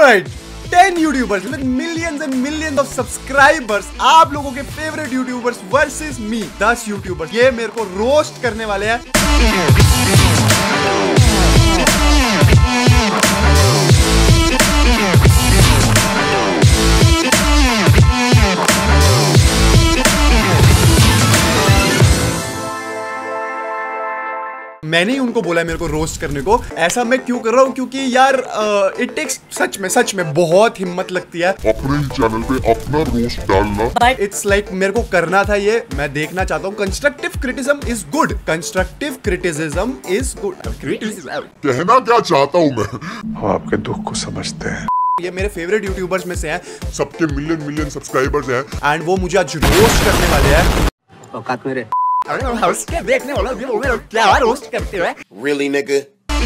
Alright, 10 YouTubers with millions and millions of subscribers, आप लोगों के favourite YouTubers versus me, 10 YouTubers, ये मेरे को रोस्ट करने वाले हैं। मैंने ही उनको बोला है मेरे को रोस्ट करने को। ऐसा मैं क्यों कर रहा हूँ? क्योंकि यार इट टेक्स सच में बहुत हिम्मत लगती है अपने चैनल पे अपना रोस्ट डालना। इट्स लाइक मेरे को करना था ये, मैं देखना चाहता हूँ। Constructive criticism is good, constructive criticism is good. कहना क्या चाहता हूँ मैं, हम आपके दुख को समझते हैं। ये मेरे फेवरेट यूट्यूबर्स में से हैं, सबके मिलियन सब्सक्राइबर्स हैं एंड वो मुझे आज रोस्ट करने वाले हैं। औकात मेरे देखने वाला क्या रोस्ट करते हैं? Really, nigga?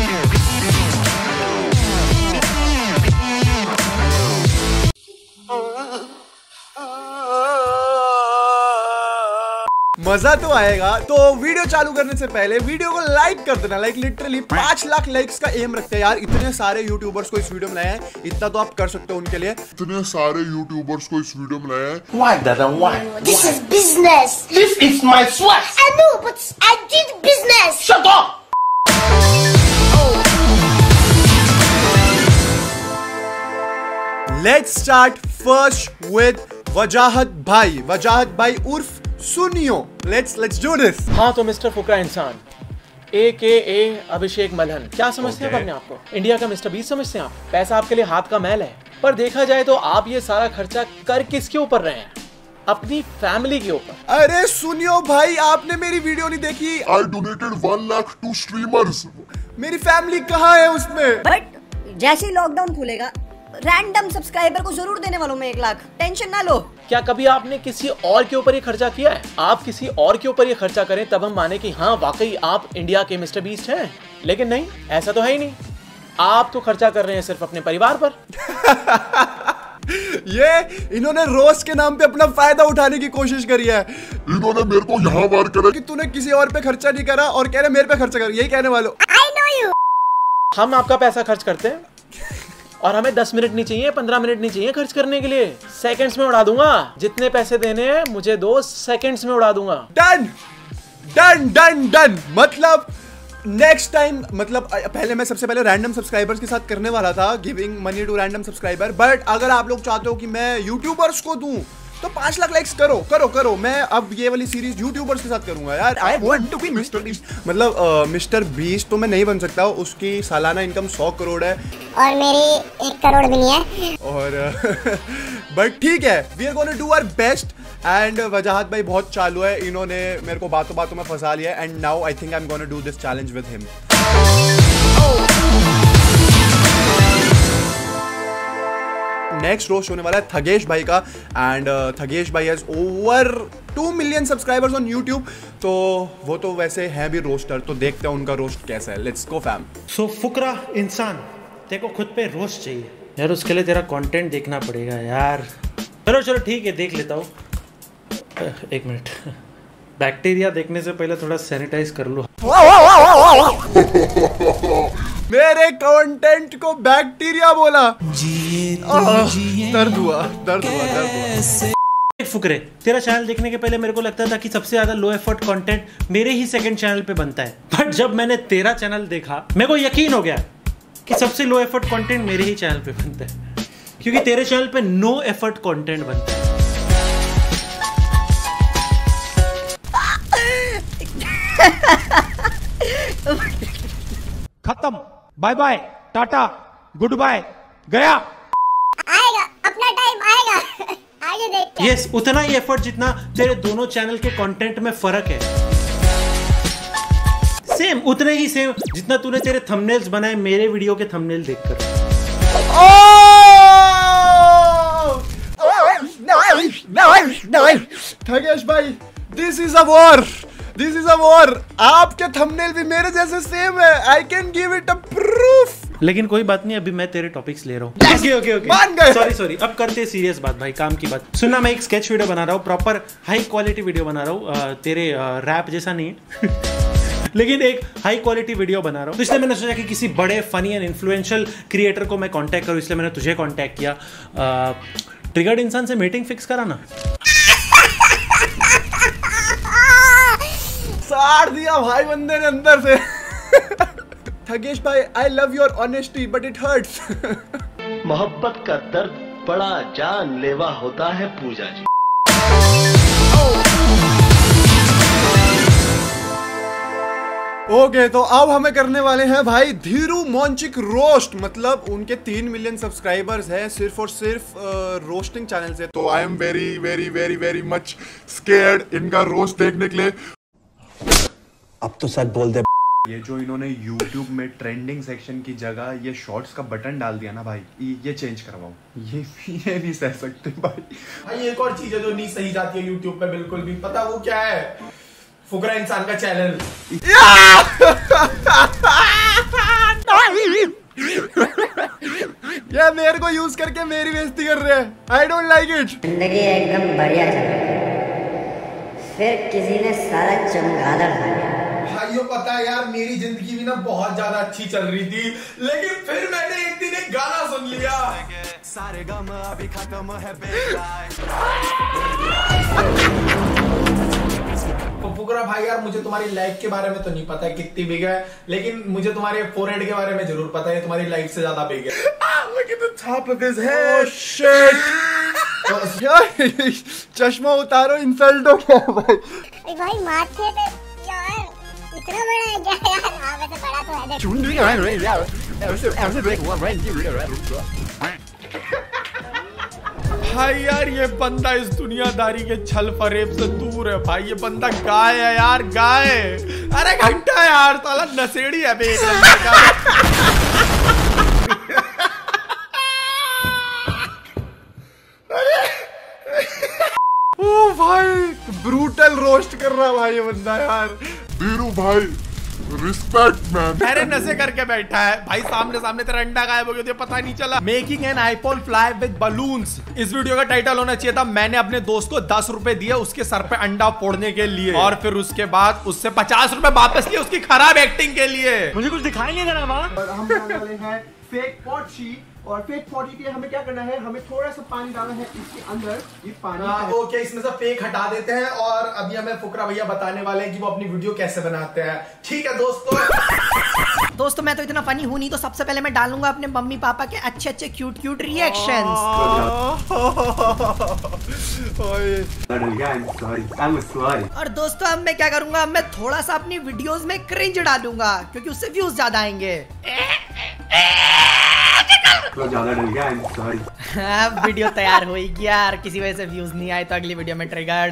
मजा तो आएगा। तो वीडियो चालू करने से पहले वीडियो को लाइक कर देना। लाइक लिटरली 5 लाख लाइक्स का एम रखते हैं यार। इतने सारे यूट्यूबर्स को इस वीडियो में लाए हैं, इतना तो आप कर सकते हो उनके लिए। इतने सारे यूट्यूबर्स को इस वीडियो में लाया है। Why, Dada? Why? This is business. This is my swag. I know, but I did business. Shut up. Let's start first with वजाहत भाई उर्फ सुनियो। Let's do this। हाँ तो मिस्टर फुकरा इंसान AKA अभिषेक मल्हन, क्या समझते हैं अपने आप को? इंडिया का मिस्टर बीस्ट समझते हैं आप? पैसा आपके लिए हाथ का मैल है, पर देखा जाए तो आप ये सारा खर्चा कर किसके ऊपर रहे हैं? अपनी फैमिली के ऊपर। अरे सुनियो भाई, आपने मेरी वीडियो नहीं देखी? I donated 1 lakh to streamers। मेरी फैमिली कहाँ है उसमें? बट जैसे ही लॉकडाउन खुलेगा रैंडम सब्सक्राइबर को जरूर देने वालों में 1 लाख, टेंशन ना लो। क्या कभी आपने किसी और के ऊपर ये खर्चा किया है? आप किसी और के ऊपर ये खर्चा करें तब हम माने कि हाँ वाकई आप इंडिया के मिस्टर बीस्ट हैं, लेकिन नहीं, ऐसा तो है ही नहीं। आप तो खर्चा कर रहे हैं सिर्फ अपने परिवार पर। ये इन्होंने रोस्ट के नाम पे अपना फायदा उठाने की कोशिश करी है। इन्होंने मेरे को यहाँ वार करा कि तूने किसी और पे खर्चा नहीं करा और कह रहे मेरे पे खर्चा कर, यही कहने वालों। I know you। हम आपका पैसा खर्च करते हैं और हमें 10 मिनट नहीं चाहिए, 15 मिनट नहीं चाहिए खर्च करने के लिए, सेकंड्स में उड़ा दूंगा। जितने पैसे देने हैं मुझे 2 सेकंड्स में उड़ा दूंगा। डन। मतलब नेक्स्ट टाइम, मतलब पहले मैं सबसे पहले रैंडम सब्सक्राइबर्स के साथ करने वाला था, giving money to random subscriber. But अगर आप लोग चाहते हो कि मैं यूट्यूबर्स को दूं तो 5 लाख लाइक्स करो। मैं अब ये वाली सीरीज यूट्यूबर्स के साथ करूंगा यार। I want to be Mister Beast. मतलब मिस्टर बीस्ट तो मैं नहीं बन सकता, उसकी सालाना इनकम 100 करोड़ है और मेरी 1 करोड़ भी नहीं है। और बट ठीक है, we are gonna do our best. And Wajahat भाई बहुत चालू है, इन्होंने मेरे को बातों में फंसा लिया। And now I think I am gonna do this challenge with him. Next roast होने वाला है थगेश भाई का। एंड थगेश भाई has over 2 million subscribers on YouTube, तो वो तो वैसे हैं भी रोस्टर, तो देखते हैं उनका रोस्ट कैसा है। Let's go fam. सो फुकरा इंसान, देखो खुद पे रोस्ट चाहिए यार, उसके लिए तेरा कंटेंट देखना पड़ेगा यार। चलो ठीक है, देख लेता हूँ। 1 मिनट, बैक्टीरिया देखने से पहले थोड़ा सैनिटाइज कर लो। मेरे कंटेंट को बैक्टीरिया बोला। दर्द हुआ। फुकरे, तेरा चैनल देखने के पहले मेरे को लगता था कि सबसे ज्यादा लो एफर्ट कंटेंट मेरे ही सेकंड चैनल पे बनता है, बट जब मैंने तेरा चैनल देखा मेरे को यकीन हो गया कि सबसे लो एफर्ट कंटेंट मेरे ही चैनल पे बनता है, क्योंकि तेरे चैनल पे नो एफर्ट कंटेंट बनता है। खत्म, bye bye, tata, goodbye, गया। आएगा, अपना टाइम आएगा। आगे देखते हैं। यस, उतना ही एफर्ट जितना तेरे दोनों चैनल के कंटेंट में फर्क है। सेम, उतने ही सेम जितना तूने तेरे थंबनेल्स बनाए मेरे वीडियो के थंबनेल देखकर। थगेश भाई, दिस इज अ वॉर। आपके थंबनेल भी मेरे जैसे सेम है। I can give it a proof. लेकिन कोई बात नहीं, अभी मैं तेरे टॉपिक्स ले रहा हूँ। ओके मान गए। सॉरी, अब करते हैं सीरियस बात भाई, काम की बात। सुनना, मैं एक स्केच वीडियो बना रहा हूँ, प्रॉपर हाई क्वालिटी वीडियो बना रहा हूँ, तेरे रैप जैसा नहीं है। लेकिन एक हाई क्वालिटी वीडियो बना रहा हूँ। तो इसलिए मैंने सोचा कि किसी बड़े फनी एंड इन्फ्लुएंशियल क्रिएटर को मैं कांटेक्ट करूँ, इसलिए मैंने तुझे कांटेक्ट किया। ट्रिगर्ड इंसान से मीटिंग फिक्स कराना। साड़ दिया भाई बंदे ने अंदर से। थगेश भाई, I love your honesty but it hurts. मोहब्बत का दर्द बड़ा जानलेवा होता है पूजा जी। ओके तो अब हमें करने वाले हैं भाई धीरू मोंचिक रोस्ट। मतलब उनके 3 मिलियन सब्सक्राइबर्स हैं सिर्फ और सिर्फ रोस्टिंग चैनल से। तो I am very very very very much scared इनका रोस्ट देखने के लिए। अब तो सच बोल दे। ये जो इन्होंने YouTube में ट्रेंडिंग सेक्शन की जगह ये शॉर्ट्स का बटन डाल दिया ना भाई, ये चेंज करवाओ। ये नहीं सह सकते भाई। एक और चीज है जो नहीं सही जाती है YouTube पे बिल्कुल भी, पता वो क्या है? फुकरा इंसान का चैनल। ये मेरे को यूज करके मेरी बेइज्जती कर रहे हैं। I don't like it. जिंदगी एकदम बढ़िया चल रही है, फिर किसी ने सारा चमगादड़ खा लिया। भाइयों पता है यार, मेरी जिंदगी भी ना बहुत ज्यादा अच्छी चल रही थी, लेकिन फिर मैंने एक दिन एक गाना सुन लिया। सारे गम अभी खत्म है फुकरा भाई यार, मुझे तुम्हारी लाइफ के बारे में तो नहीं पता है कितनी बिग है, लेकिन मुझे तुम्हारे फोरहेड के बारे में जरूर पता है, तुम्हारी लाइफ से ज्यादा बिग है। Look at the top of his head. Oh shit. चश्मा उतारो, इंसल्ट हो गया भाई। भाई माथे पे यार इतना बड़ा है क्या यार? हाँ वैसे बड़ा तो है। भाई यार ये बंदा इस दुनियादारी के छल फरेब से दूर है भाई। ये बंदा गाय है यार, गाय। अरे घंटा यार, साला नशेड़ी है बे। ओ भाई ब्रूटल रोस्ट कर रहा भाई ये बंदा यार। धीरू भाई रिस्पेक्ट मैन। अरे नशे करके बैठा है भाई, सामने सामने तेरा अंडा गायब हो गया, पता नहीं चला। Making an iPhone fly with balloons. इस वीडियो का टाइटल होना चाहिए था मैंने अपने दोस्त को 10 रुपए दिए उसके सर पे अंडा फोड़ने के लिए, और फिर उसके बाद उससे 50 रुपए वापस लिए उसकी खराब एक्टिंग के लिए। मुझे कुछ दिखाई नहीं दे रहा माँ। और हम बनाने वाले हैं फेक पॉटी, और फेक पॉटी के लिए हमें क्या करना है? हमें थोड़ा सा पानी डालना है इसके अंदर। ये पानी ओके, इसमें से फेक हटा देते हैं, और अभी हमें फुकरा भैया बताने वाले हैं कि वो अपनी वीडियो कैसे बनाते हैं। ठीक है दोस्तों मैं तो इतना फनी हूं नहीं, तो सबसे पहले मैं डालूंगा अपने मम्मी पापा के अच्छे अच्छे क्यूट क्यूट रिएक्शंस। और दोस्तों अब मैं क्या करूंगा? अब मैं थोड़ा सा अपनी वीडियोस में क्रिंज डालूंगा, क्योंकि उससे व्यूज ज्यादा आएंगे। अब वीडियो तैयार होगी यार, किसी वजह से व्यूज नहीं आए तो अगली वीडियो में ट्रिगर्ड।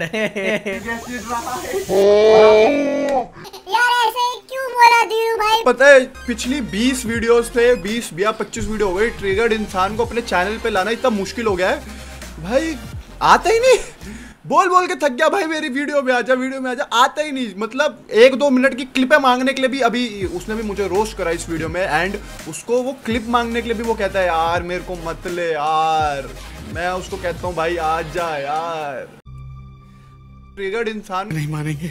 यार ऐसे क्यों बोला धीरू भाई? पता है पिछली 20 वीडियोस थे, 20 या 25 वीडियो हो गई। ट्रिगर्ड इंसान को अपने चैनल पे लाना इतना मुश्किल हो गया है भाई, आता ही नहीं। बोल बोल के थक गया भाई, मेरी वीडियो में आजा, वीडियो में आजा, आता ही नहीं। मतलब 1-2 मिनट की क्लिपें मांगने के लिए भी, अभी उसने भी मुझे रोस्ट करा इस वीडियो में, एंड उसको वो क्लिप मांगने के लिए भी वो कहता है यार मेरे को मत ले यार। मैं उसको कहता हूँ भाई आ जा यार। ट्रिगर्ड इंसान नहीं मानेंगे।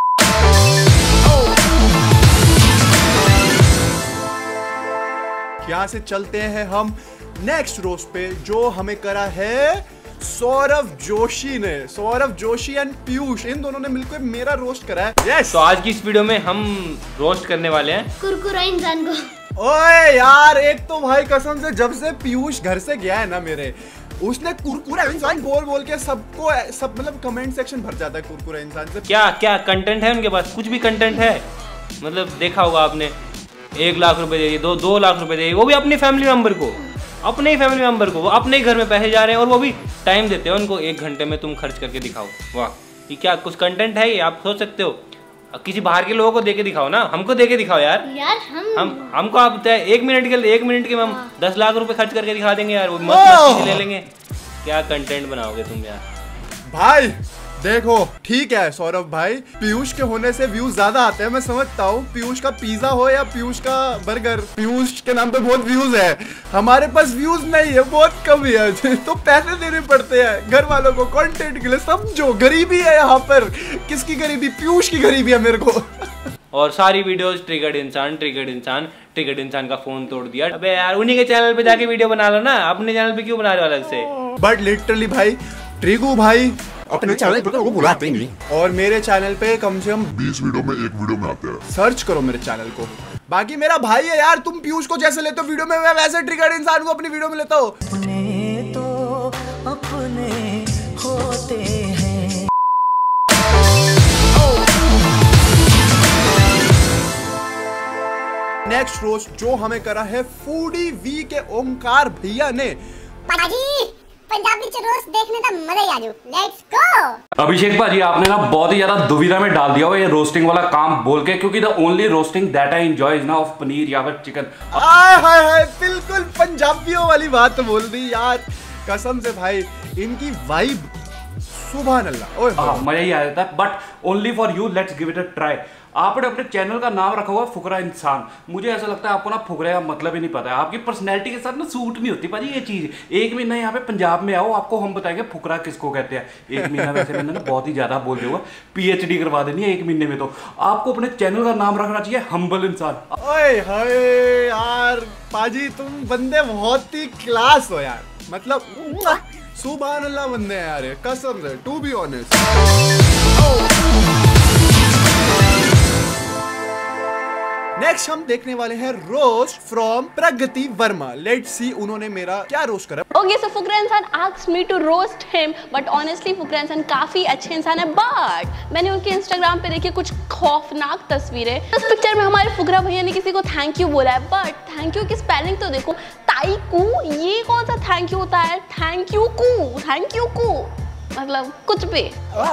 यहाँ से चलते हैं हम नेक्स्ट रोस्ट पे, जो हमें करा है सौरभ जोशी ने। सौरभ जोशी एंड पीयूष, इन दोनों ने मिलकर मेरा रोस्ट करा है। yes! तो आज की इस वीडियो में हम रोस्ट करने वाले हैं कुरकुरा इंसान को। ओए यार, एक तो भाई कसम से जब से पीयूष घर से गया है ना मेरे, उसने कुरकुरा इंसान बोल बोल के सबको, सब मतलब कमेंट सेक्शन भर जाता है कुरकुरा इंसान से। क्या क्या कंटेंट है उनके पास? कुछ भी कंटेंट है? मतलब देखा होगा आपने, 1 लाख रुपए दे, 2 लाख रुपए दे, वो भी अपनी फैमिली मेंबर को, अपने ही फैमिली मेंबर को, वो अपने ही घर में पैसे जा रहे हैं, और वो भी टाइम देते हैं उनको। 1 घंटे में तुम खर्च करके दिखाओ। वाह, ये क्या कुछ कंटेंट है ये? आप सोच सकते हो किसी बाहर के लोगों को देके दिखाओ ना, हमको देके दिखाओ यार। हमको आप 1 मिनट के हम 10 लाख रुपए खर्च करके दिखा देंगे यार, वो मस्त ले लेंगे। क्या कंटेंट बनाओगे तुम यार? भाई देखो ठीक है सौरभ भाई, पीयूष के होने से व्यूज ज्यादा आते हैं, मैं समझता हूँ। पीयूष का पिज्जा हो या पीयूष का बर्गर, पीयूष के नाम पे बहुत व्यूज है, हमारे पास व्यूज नहीं है, बहुत कम है। तो पैसे देने पड़ते हैं घर वालों को कंटेंट के लिए। समझो गरीबी है यहाँ पर। किसकी गरीबी? पीयूष की गरीबी है मेरे को। और सारी वीडियोस ट्रिगर्ड इंसान का फोन तोड़ दिया। अबे यार उन्हीं के चैनल पे जाके वीडियो बना लो ना, अपने चैनल पे क्यों बना रहे हो अलग से? बट लिटरली भाई ट्रिगू भाई अपने चैनल पे वो बुलाते नहीं, और मेरे चैनल पे कम से कम 20 वीडियो में एक वीडियो में आते हैं। सर्च करो मेरे चैनल को। बाकी मेरा भाई है यार, तुम पीयूष को जैसे लेते हो वीडियो में, मैं वैसे ट्रिगर्ड इंसान को अपनी वीडियो में लेता हूँ। अपने होते हैं। नेक्स्ट रोस्ट जो हमें करा है फूडी वी के ओमकार भैया ने। पंजाबी च रोस्ट देखने का मजा ही आ जाओ। Let's go. अभिषेक भाजी आपने ना बहुत ही ज्यादा दुविधा में डाल दिया हो ये रोस्टिंग वाला काम बोल के, क्योंकि the only roasting that I enjoy is ना ऑफ पनीर या फिर चिकन। हाय हाय हाय, बिल्कुल पंजाबियों वाली बात बोल दी यार, कसम से भाई इनकी वाइब सुभान अल्लाह। ओए मजा ही आ जाता है। But only for you, let's give it a try. आपने अपने चैनल का नाम रखा हुआ फुकरा इंसान। मुझे ऐसा लगता है आपको ना फुकरे का मतलब ही नहीं पता है, आपकी पर्सनैलिटी के साथ ना सूट नहीं होती भाजी ये चीज। एक महीना यहाँ पे पंजाब में आओ, आपको हम बताएंगे फुकरा किसको कहते हैं। एक महीना वैसे मैंने ना बहुत ही ज्यादा बोल दिया हुआ, PhD करवा देनी है एक महीने में। तो आपको अपने चैनल का नाम रखना चाहिए हम्बल इंसान। ओए हाय यार पाजी, तुम बंदे बहुत ही क्लास हो यार, मतलब सुभान अल्लाह बंदे हैं यार, कसम से, टू बी ऑनेस्ट। नेक्स्ट हम देखने वाले हैं roast from Pragati Verma. Let's see उन्होंने मेरा क्या रोस्ट करा। Okay so Fukra Insaan asked me to roast him, but honestly Fukra Insaan काफी अच्छे इंसान है। बट मैंने उनके इंस्टाग्राम पे देखी कुछ खौफनाक तस्वीरें। उस पिक्चर में हमारे फुकरा भैया ने किसी को थैंक यू बोला है, बट थैंक यू की स्पेलिंग तो देखो, ताईकू, ये कौन सा थैंक यू होता है? थैंक यू कू मतलब कुछ भी।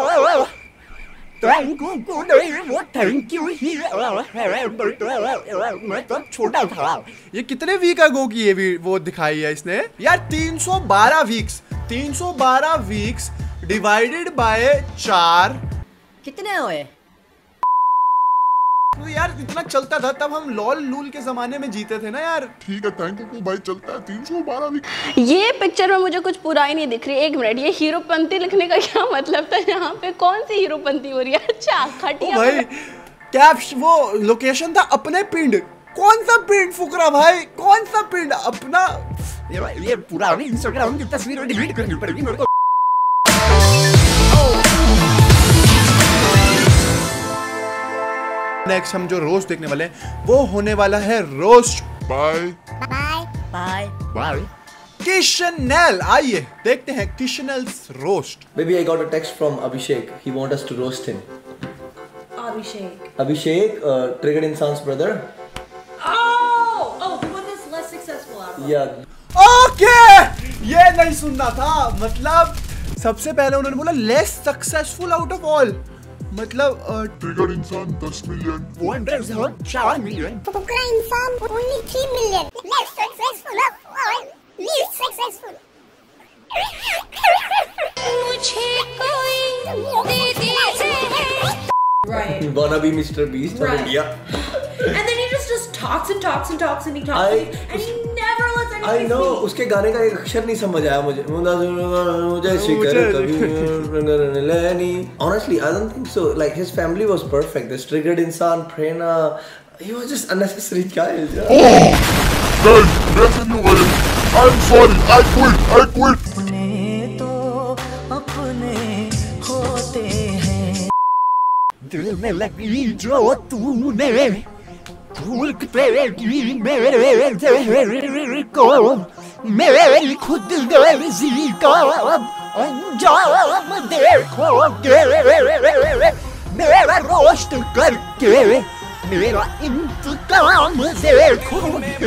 छोटा था ये, कितने वीक अगो की ये वो दिखाई है इसने यार। 312 वीक्स, 312 वीक्स डिवाइडेड बाय 4 कितने हुए? तो यार इतना चलता था तब हम लॉल लूल के जमाने में जीते थे ना यार। ठीक है, थैंक यू भाई, चलता है 312 वीक। ये पिक्चर में मुझे कुछ पूरा ही नहीं दिख रही। एक मिनट, ये हीरोपंती लिखने का क्या मतलब था? यहाँ पे कौन सी हीरोपंती हो रही है? अच्छा खटिया भाई कैप्श, वो लोकेशन था अपने पिंड। कौन सा पिंड फुकरा भाई, कौन सा पिंड अपना? ये पूरा इंस्टाग्राम की तस्वीर डिलीट करनी पड़ेगी मेरे को। नेक्स्ट हम जो रोस्ट देखने वाले हैं वो होने वाला है रोस्ट बाय किशनल। आइए देखते हैं Kishnal's roast. Baby, I got a text from Abhishek. He wants us to roast him. Abhishek, Triggered Insan's brother. Oh, the one that's less successful out of Yeah. Okay, ये नहीं सुनना था। मतलब सबसे पहले उन्होंने बोला less successful out of all, मतलब triggered Insaan 10 million, 4 million, Fukra Insaan only 3 million, less successful of all, least successful. मुझे कोई दे दे। Right. Wanna be Mr. Beast of India. And then he just talks and talks and talks and he talks and he never lets anything. I know, उसके गाने का एक अक्षर नहीं समझ आया मुझे। मुझे शिकर कभी लेनी। Honestly, I don't think so. Like his family was perfect. This Triggered इंसान, Prerna, he was just unnecessary child. Guys, listen you guys. I'm sorry. I quit. दिल में लगी जो तूने भूल के को मेरे खुद गर्जी का अंजाम देखोगे, मेरा रोस्ट करके मेरा इंतकाम देखोगे।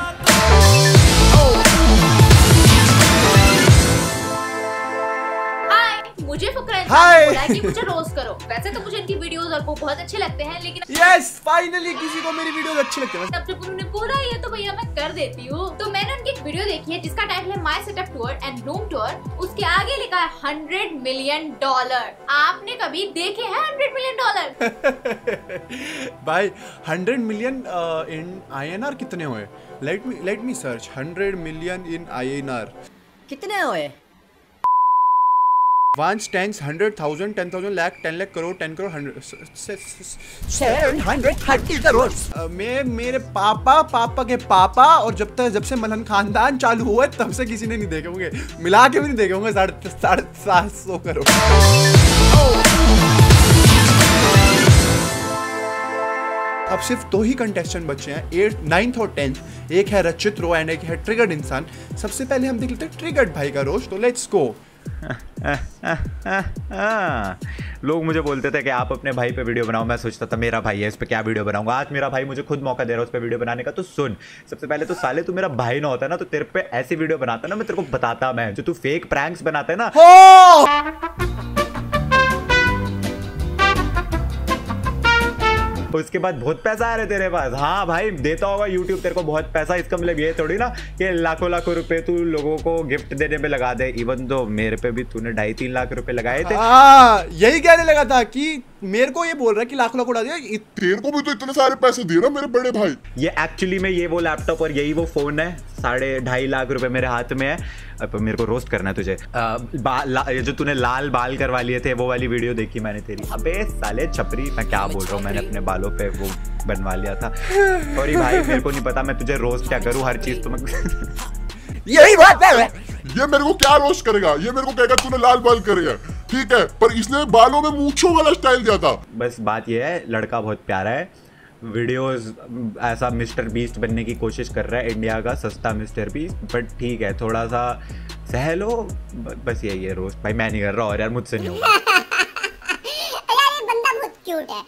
मुझे फुकरा इंसान बोला कि मुझे रोस्ट करो। वैसे तो मुझे इनकी वीडियोस और वो बहुत अच्छे लगते हैं, लेकिन यस फाइनली किसी को मेरी वीडियोस अच्छी लगती है। जब उन्होंने बोला ये तो भैया मैं कर देती हूँ, तो मैंने उनकी एक वीडियो देखी है जिसका टाइटल है my setup tour and room tour. उसके आगे लिखा है $100 मिलियन। आपने कभी देखे हैं $100 मिलियन? भाई 100 मिलियन इन INR कितने हुए? Let me search 100 million in INR कितने हुए? Once tens, 100,000, 10,000 lakh, 10 lakh crore, 10 crore, 730 crore. मैं मेरे पापा के पापा और जब से मलहन खानदान चालू हुआ तब से किसी ने नहीं देखे होंगे, मिला के भी नहीं देखे होंगे 750 करोड़। अब सिर्फ 2 ही कंटेस्टेंट बचे हैं, 8th, 9th और 10th। एक है रचित रो एंड एक है ट्रिगर्ड इंसान। सबसे पहले हम देख लेते हैं ट्रिगर्ड भाई का रोस्ट, तो लेट्स गो। लोग मुझे बोलते थे कि आप अपने भाई पे वीडियो बनाओ, मैं सोचता था मेरा भाई है इस पे क्या वीडियो बनाऊंगा। आज मेरा भाई मुझे खुद मौका दे रहा है उस पे वीडियो बनाने का। तो सुन, सबसे पहले तो साले तू मेरा भाई ना होता ना तो तेरे पे ऐसी वीडियो बनाता ना, मैं तेरे को बताता। मैं जो तू फेक प्रैंक्स बनाता है ना, उसके बाद बहुत पैसा आ रहा है तेरे पास। हाँ भाई, देता होगा YouTube तेरे को बहुत पैसा। इसका मतलब ये थोड़ी ना कि लाखों रुपए तू लोगों को गिफ्ट देने पे लगा दे। इवन तो मेरे पे भी तूने 2.5-3 लाख रुपए लगाए थे। यही कहने लगा था कि मेरे को ये बोल रहा है कि लाख उड़ा दिया। तेरे को भी तो इतने सारे पैसे दे रहा मेरे बड़े भाई। ये एक्चुअली में ये वो लैपटॉप और यही वो फोन है, 2.5 लाख रुपए मेरे हाथ में है। अब मेरे को रोस्ट करना है तुझे। जो तूने लाल बाल करवा लिए थे वो वाली वीडियो देखी मैंने तेरी। अबे साले छपरी, मैं क्या बोल रहा हूँ, मैंने अपने बालों पे वो बनवा लिया था। सॉरी भाई, मेरे को नहीं पता मैं तुझे रोस्ट क्या करूँ, हर चीज तो मैं यही बात है। ये मेरे को क्या रोस्ट करेगा, ये मेरे को कहेगा तूने लाल बाल करे है, ठीक है, पर इसने बालों में मूंछों वाला स्टाइल दिया था। बस बात ये है, लड़का बहुत प्यारा है, वीडियोस ऐसा मिस्टर बीस्ट बनने की कोशिश कर रहा है, इंडिया का सस्ता मिस्टर बीस्ट। बट ठीक है, थोड़ा सा सह लो, बस यही है रोस्ट। भाई मैं नहीं कर रहा और यार मुझसे नहीं होगा। यार ये बंदा बहुत क्यूट है।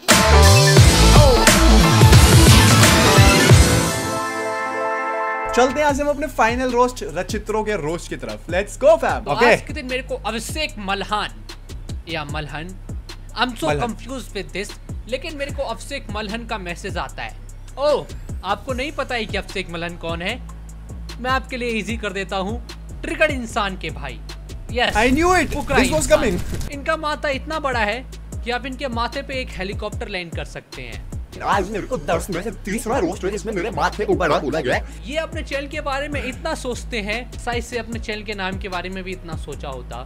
चलते हैं आज हम अपने फाइनल रोस्ट रचित्रों के रोस्ट की तरफ। Let's go fam. तो आज के दिन मेरे को अभिषेक मल्हान या Malhan, I am so confused with this, लेकिन मेरे को अभिषेक मल्हन का मैसेज आता है। ओह, आपको नहीं पता है कि अभिषेक मल्हन कौन है? मैं आपके लिए इजी कर देता हूँ, ट्रिगर्ड इंसान के भाई। Yes, I knew it, this was coming. इनका माथा इतना बड़ा है कि आप इनके माथे पे एक हेलीकॉप्टर लैंड कर सकते हैं। आज मेरे को 10 में से 30वां रोस्ट है जिसमें मेरे माथे के ऊपर बोला गया है। ये अपने चैनल के बारे में इतना सोचते हैं, शायद से अपने चैनल के नाम के बारे में भी इतना सोचा होता।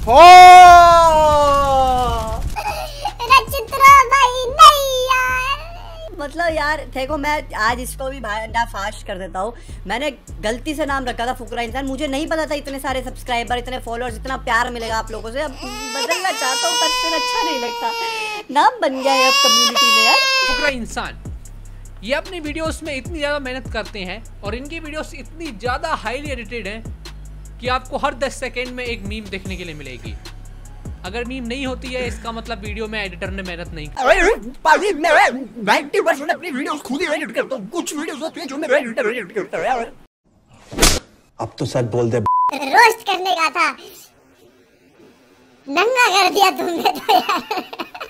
मतलब यार देखो, मैं आज इसको भी फाश कर देता हूँ। मैंने गलती से नाम रखा था फुकरा इंसान, मुझे नहीं पता था इतने सारे सब्सक्राइबर, इतने फॉलोअर्स, इतना प्यार मिलेगा आप लोगों से। अब बदलना चाहता हूँ पर फिर अच्छा नहीं लगता, नाम बन गया है अब कम्युनिटी में यार। फुकरा इंसान ये अपनी वीडियोस में इतनी ज़्यादा मेहनत करते हैं और इनकी वीडियोस इतनी ज़्यादा हाईली एडिटेड हैं कि आपको हर 10 सेकेंड में एक मीम देखने के लिए मिलेगी। अगर मीम नहीं होती है इसका मतलब वीडियो में एडिटर ने मेहनत नहीं की। मैं 90% अपनी वीडियोस खुद ही एडिट करता हूं, कुछ वीडियोस होती हैं जो मेरा एडिटर एडिट करता है यार। अब तो सच बोल दे। रोस्ट करने का था, नंगा कर दिया तुमने तो यार।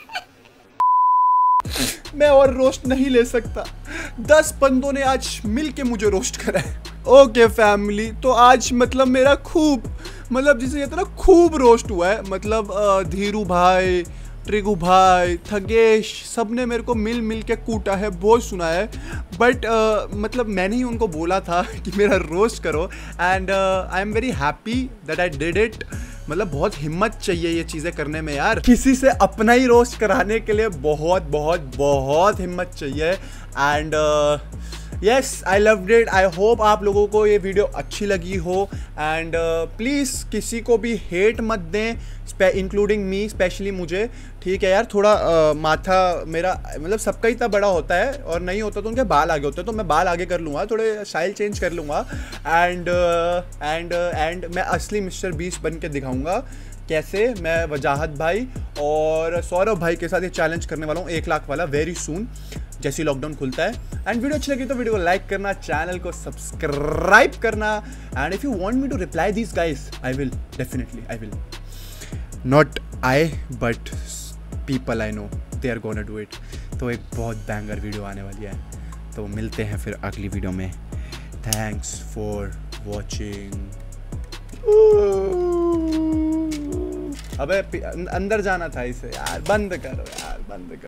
मैं और रोस्ट नहीं ले सकता, 10 बंदों ने आज मिलके मुझे रोस्ट करा है। ओके फैमिली, तो आज मतलब मेरा खूब, मतलब जिसे कहते हैं ना खूब रोस्ट हुआ है। मतलब धीरू भाई, ट्रिगू भाई, थगेश, सब ने मेरे को मिल के कूटा है, बहुत सुना है। बट मतलब मैंने ही उनको बोला था कि मेरा रोस्ट करो and I am very happy that I did it. मतलब बहुत हिम्मत चाहिए ये चीज़ें करने में यार, किसी से अपना ही रोस्ट कराने के लिए बहुत बहुत बहुत हिम्मत चाहिए। And yes, I loved it. I hope आप लोगों को ये वीडियो अच्छी लगी हो एंड प्लीज़ किसी को भी हेट मत दें, इंक्लूडिंग मी, स्पेशली मुझे। ठीक है यार, थोड़ा माथा मेरा मतलब सबका ही इतना बड़ा होता है और नहीं होता तो उनके बाल आगे होते हैं, तो मैं बाल आगे कर लूँगा, थोड़े स्टाइल चेंज कर लूँगा एंड मैं असली मिस्टर बीस्ट बन के दिखाऊँगा कैसे मैं वजाहत भाई और सौरभ भाई के साथ ये चैलेंज करने वाला हूँ 1 लाख वाला वेरी सून, जैसे ही लॉकडाउन खुलता है। एंड वीडियो अच्छी लगी तो वीडियो को लाइक करना, चैनल को सब्सक्राइब करना and if you want me to reply this guys, I will definitely, I will not I but people I know they are gonna do it. तो एक बहुत बैंगर वीडियो आने वाली है, तो मिलते हैं फिर अगली वीडियो में। Thanks for watching. अबे अंदर जाना था इसे यार, बंद करो यार, बंद करो।